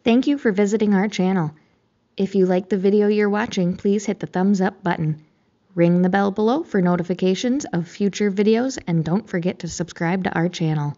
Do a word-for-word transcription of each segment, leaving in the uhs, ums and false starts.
Thank you for visiting our channel. If you like the video you're watching, please hit the thumbs up button. Ring the bell below for notifications of future videos, and don't forget to subscribe to our channel.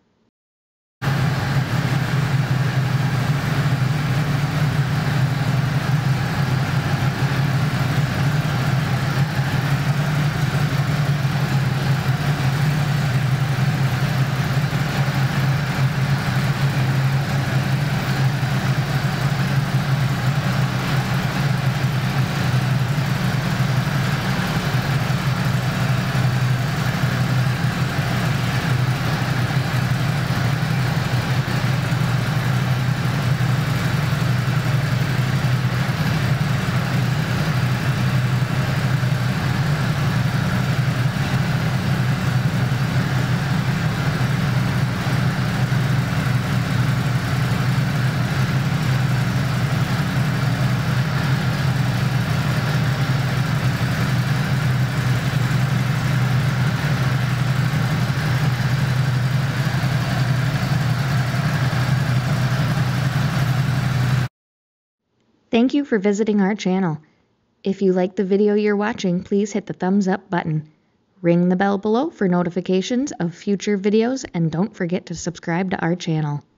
Thank you for visiting our channel. If you like the video you're watching, please hit the thumbs up button. Ring the bell below for notifications of future videos, and don't forget to subscribe to our channel.